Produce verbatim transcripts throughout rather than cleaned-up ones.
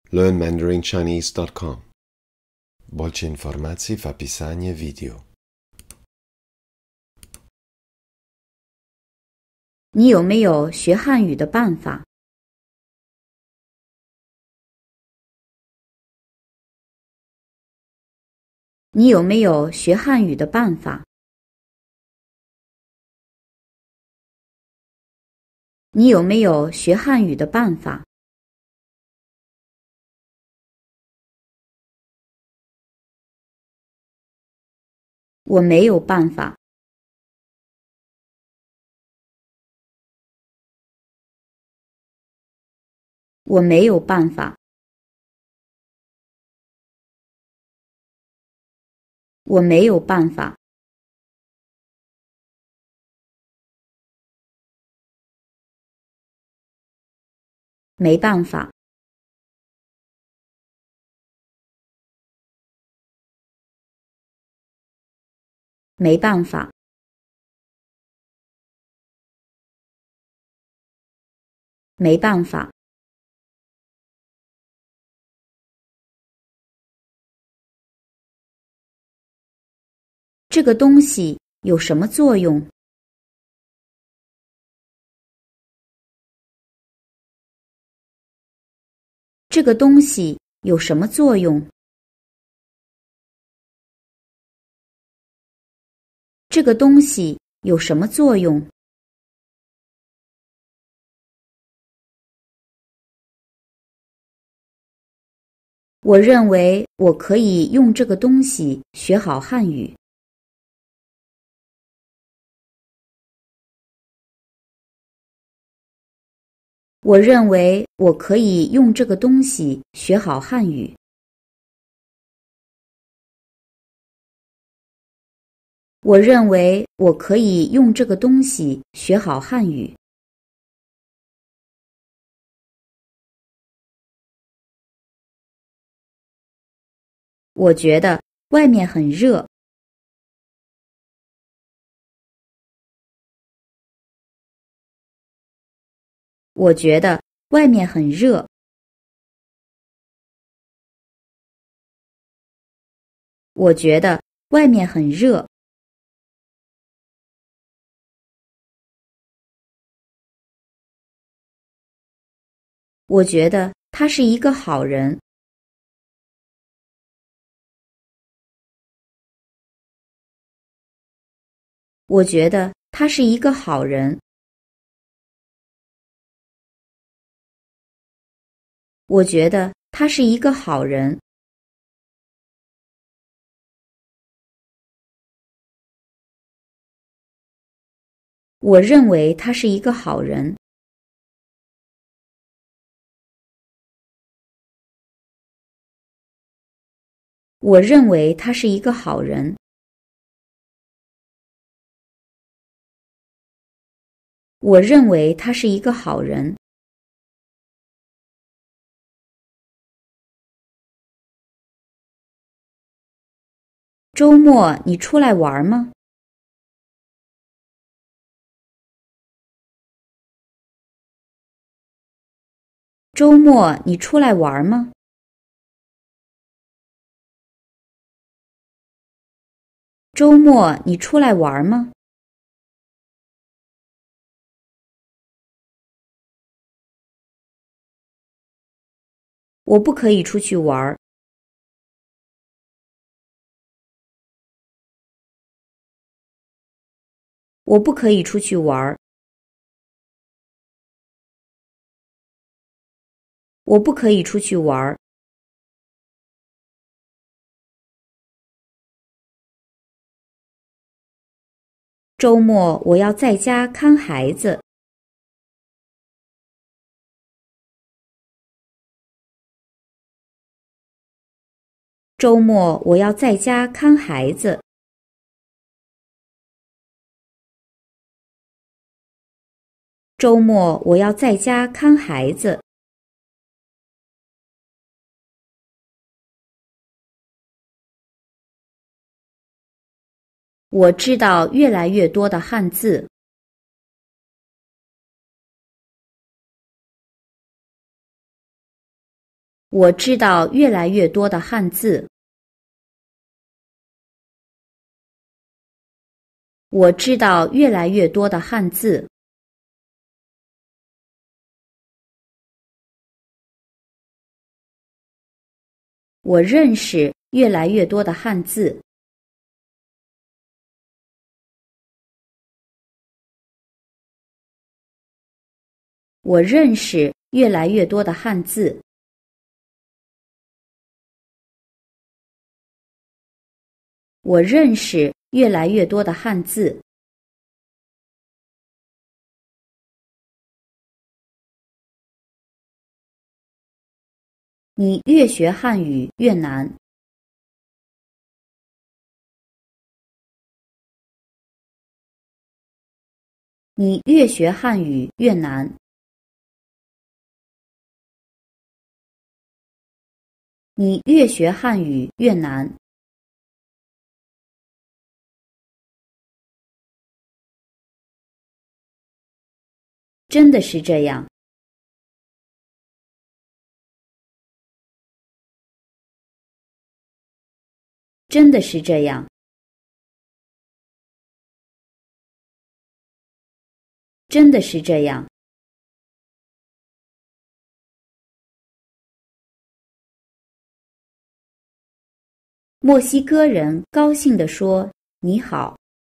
learn mandarin chinese dot com. Больше информации в описании видео. 你有没有学汉语的办法？你有没有学汉语的办法？你有没有学汉语的办法？我没有办法。我没有办法。我没有办法。没办法。没办法。没办法。这个东西有什么作用？这个东西有什么作用？这个东西有什么作用？我认为我可以用这个东西学好汉语。我认为我可以用这个东西学好汉语。我认为我可以用这个东西学好汉语。我觉得外面很热。我觉得外面很热。我觉得外面很热。我觉得他是一个好人。我觉得他是一个好人。我觉得他是一个好人。我认为他是一个好人。我认为他是一个好人。我认为他是一个好人。周末你出来玩吗？周末你出来玩吗？周末你出来玩吗？我不可以出去玩。我不可以出去玩。我不可以出去玩。周末我要在家看孩子。周末我要在家看孩子。周末我要在家看孩子。我知道越来越多的汉字。 我知道越来越多的汉字。我知道越来越多的汉字。我认识越来越多的汉字。我认识越来越多的汉字。我认识越来越多的汉字。你越学汉语越难。你越学汉语越难。你越学汉语越难。真的是这样。真的是这样。真的是这样。墨西哥人高兴地说：“你好。”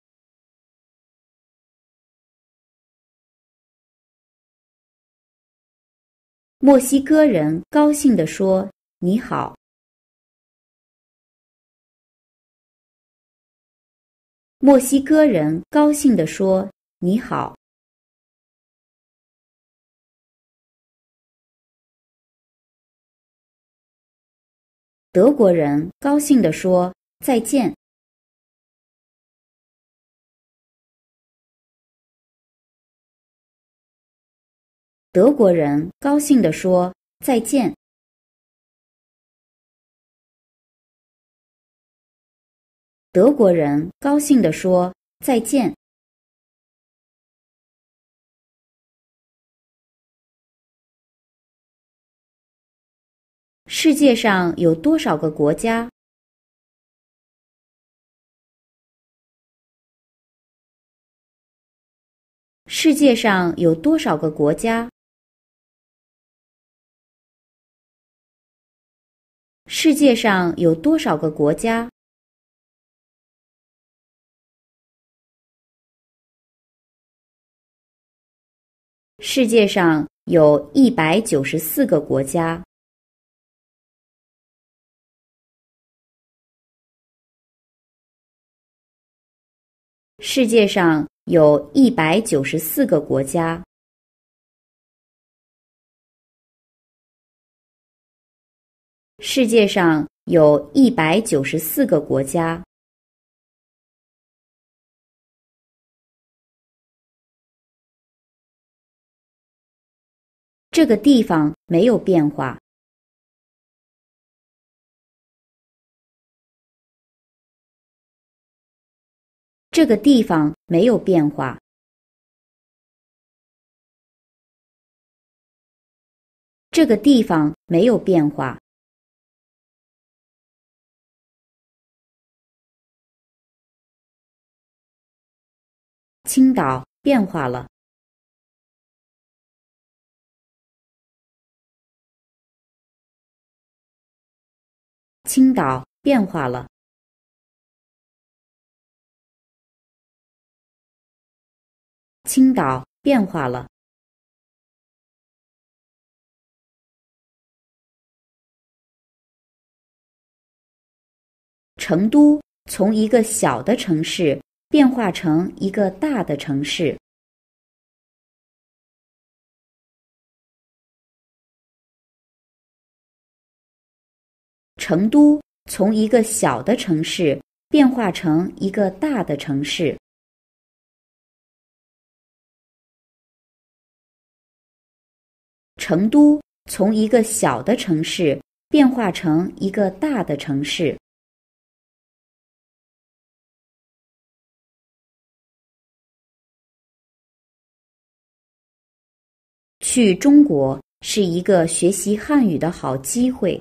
墨西哥人高兴地说：“你好。”墨西哥人高兴地说：“你好。”德国人高兴地说：“再见。”德国人高兴地说：“再见。”德国人高兴地说：“再见。”世界上有多少个国家？世界上有多少个国家？世界上有多少个国家？世界上有一百九十四个国家。世界上有一百九十四个国家。世界上有一百九十四个国家。这个地方没有变化。这个地方没有变化。这个地方没有变化。青岛变化了。青岛变化了。青岛变化了。成都从一个小的城市变化成一个大的城市。成都从一个小的城市变化成一个大的城市。成都从一个小的城市变化成一个大的城市。去中国是一个学习汉语的好机会。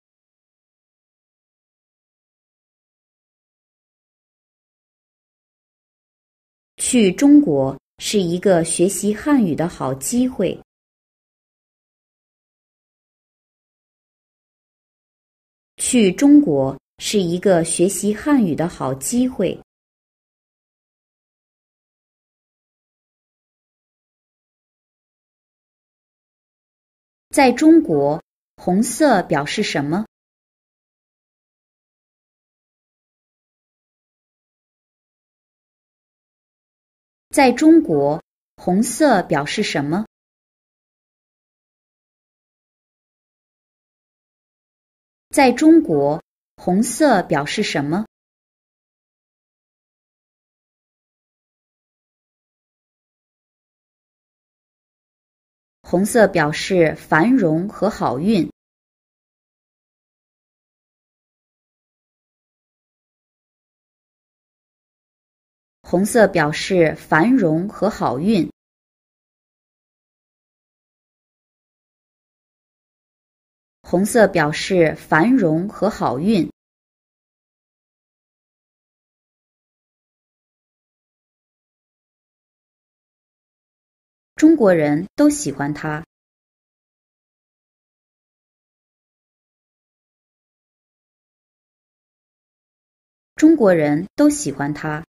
去中国是一个学习汉语的好机会。去中国是一个学习汉语的好机会。在中国，红色表示什么？在中国，红色表示什么？在中国，红色表示什么？红色表示繁荣和好运。红色表示繁荣和好运。红色表示繁荣和好运。中国人都喜欢它。中国人都喜欢它。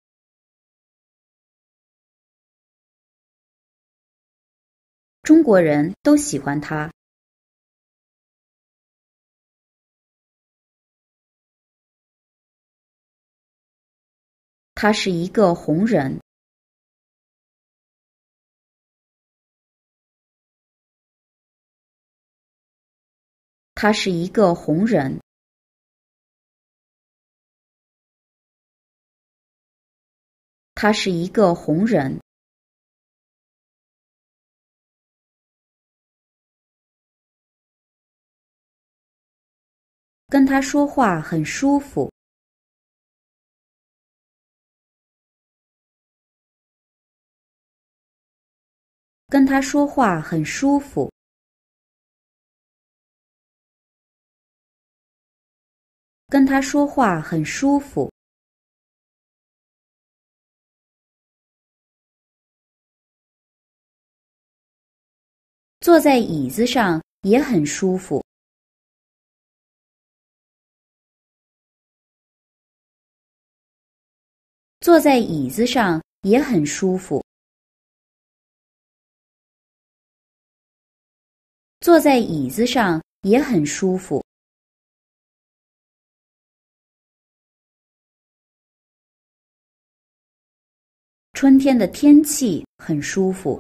中国人都喜欢它。他是一个红人。他是一个红人。他是一个红人。跟他说话很舒服。跟他说话很舒服。跟他说话很舒服。坐在椅子上也很舒服。坐在椅子上也很舒服。坐在椅子上也很舒服。春天的天气很舒服。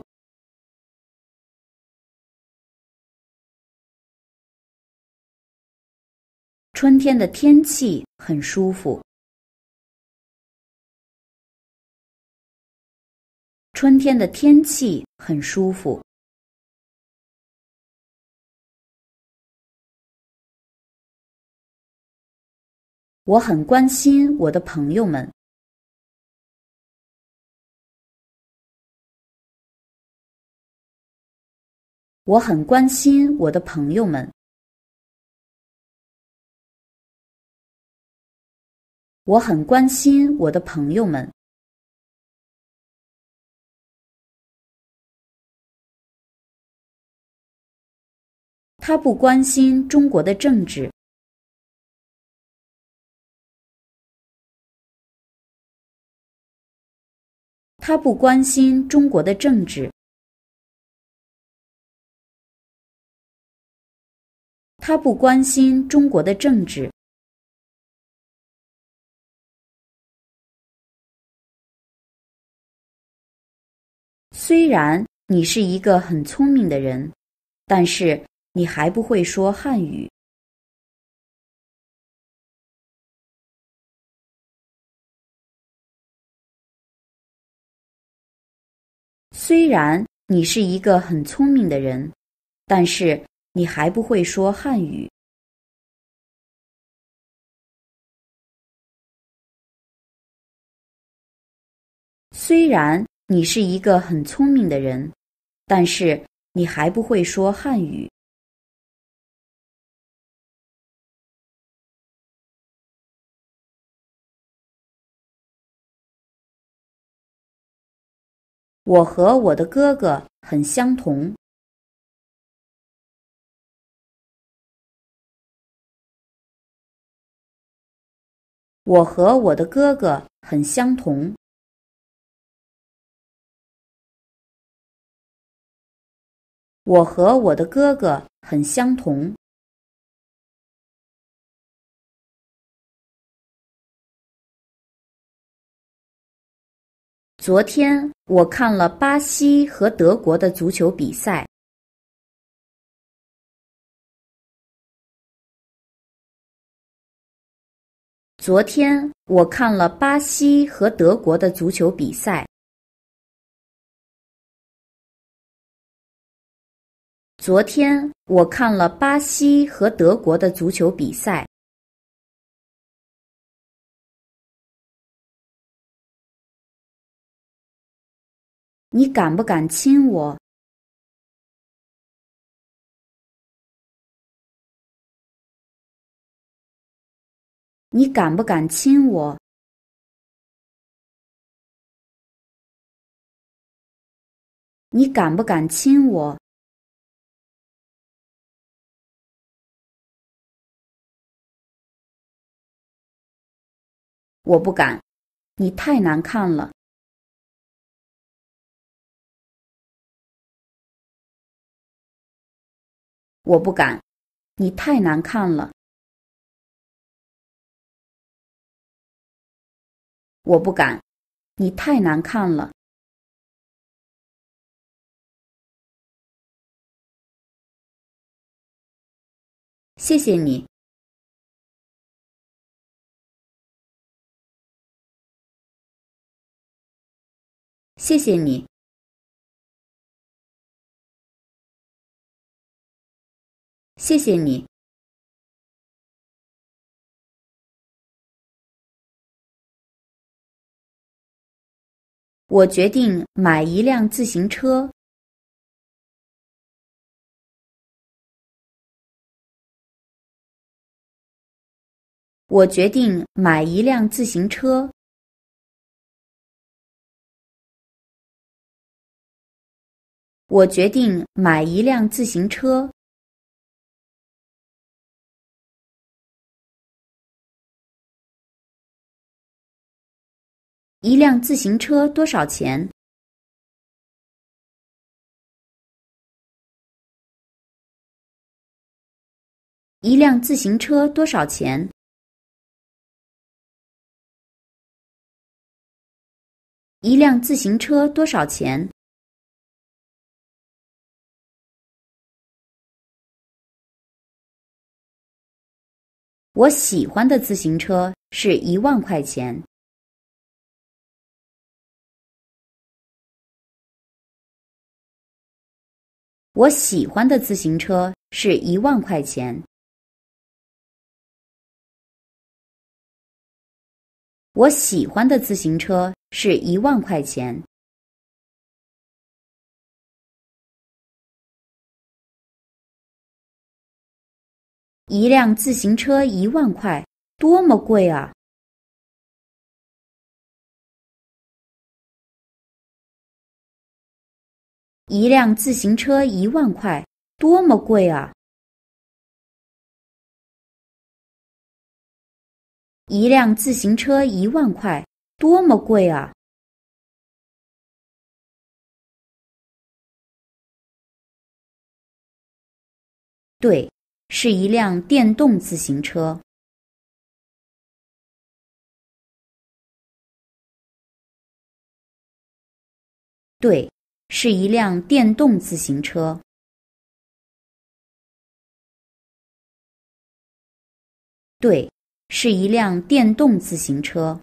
春天的天气很舒服。春天的天气很舒服。我很关心我的朋友们。我很关心我的朋友们。我很关心我的朋友们。他不关心中国的政治。他不关心中国的政治。他不关心中国的政治。虽然你是一个很聪明的人，但是你还不会说汉语。虽然你是一个很聪明的人，但是你还不会说汉语。虽然你是一个很聪明的人，但是你还不会说汉语。我和我的哥哥很相同。我和我的哥哥很相同。我和我的哥哥很相同。昨天我看了巴西和德国的足球比赛。昨天我看了巴西和德国的足球比赛。昨天我看了巴西和德国的足球比赛。你敢不敢亲我？你敢不敢亲我？你敢不敢亲我？我不敢，你太难看了。我不敢，你太难看了。我不敢，你太难看了。谢谢你。谢谢你。谢谢你。我决定买一辆自行车。我决定买一辆自行车。我决定买一辆自行车。一辆自行车多少钱？一辆自行车多少钱？一辆自行车多少钱？我喜欢的自行车是一万块钱。我喜欢的自行车是一万块钱。我喜欢的自行车是一万块钱。一辆自行车一万块，多么贵啊！一辆自行车一万块，多么贵啊！一辆自行车一万块，多么贵啊！对，是一辆电动自行车。对，是一辆电动自行车。对，是一辆电动自行车。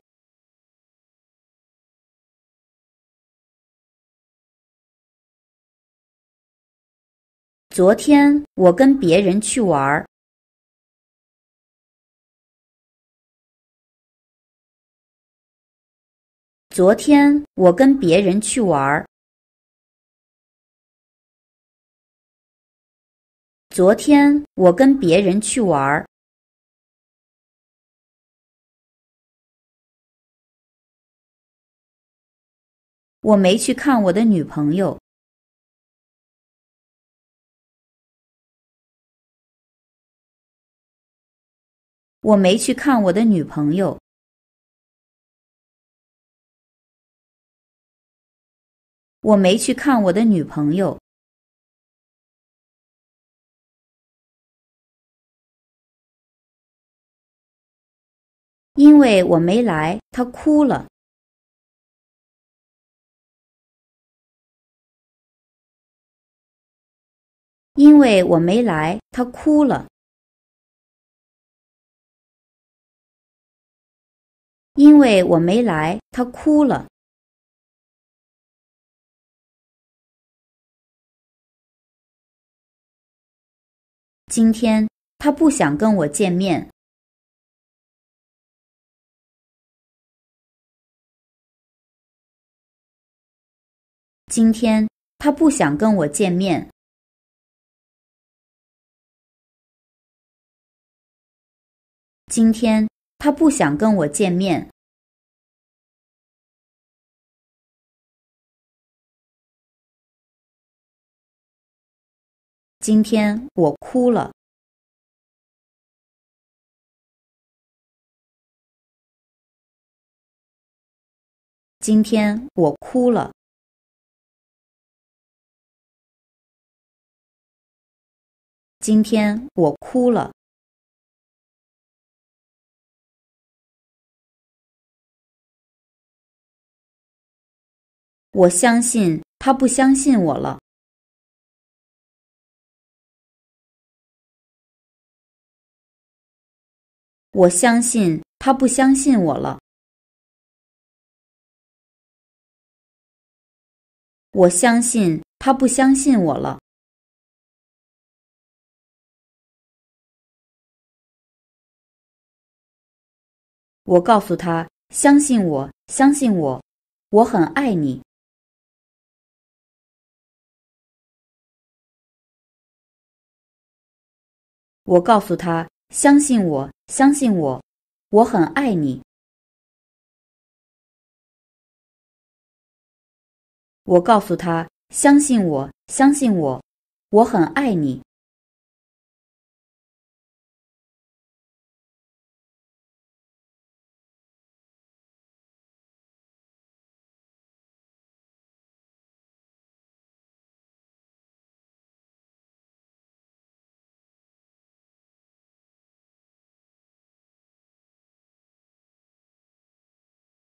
昨天我跟别人去玩儿。昨天我跟别人去玩儿。 昨天我跟别人去玩。我没去看我的女朋友。我没去看我的女朋友。我没去看我的女朋友。因为我没来，她哭了。因为我没来，她哭了。因为我没来，她哭了。今天她不想跟我见面。今天她不想跟我见面。今天她不想跟我见面。今天我哭了。今天我哭了。今天我哭了。我相信他不相信我了。我相信他不相信我了。我相信他不相信我了。我告诉他，相信我，相信我，我很爱你。我告诉他，相信我，相信我，我很爱你。我告诉他，相信我，相信我，我很爱你。